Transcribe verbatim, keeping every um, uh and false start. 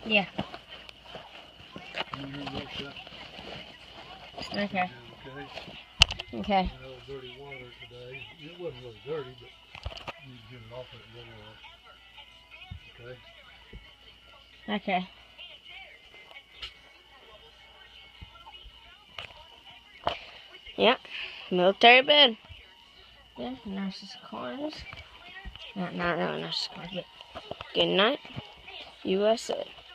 Yeah. Okay. Okay. Okay. You know, dirty water today. It wasn't really dirty, but you need to get it off it anyway. Okay. Okay. Yep. Military bed. Yeah, nurse's corners. Not, not really nurse's corners, but good night, U S A.